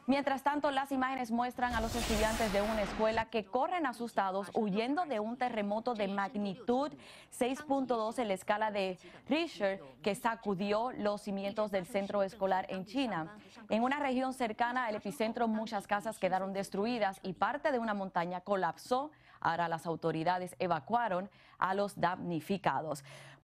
Mientras tanto, las imágenes muestran a los estudiantes de una escuela que corren asustados huyendo de un terremoto de magnitud 6.2 en la escala de Richter que sacudió los cimientos del centro escolar en China. En una región cercana al epicentro, muchas casas quedaron destruidas y parte de una montaña colapsó. Ahora las autoridades evacuaron a los damnificados.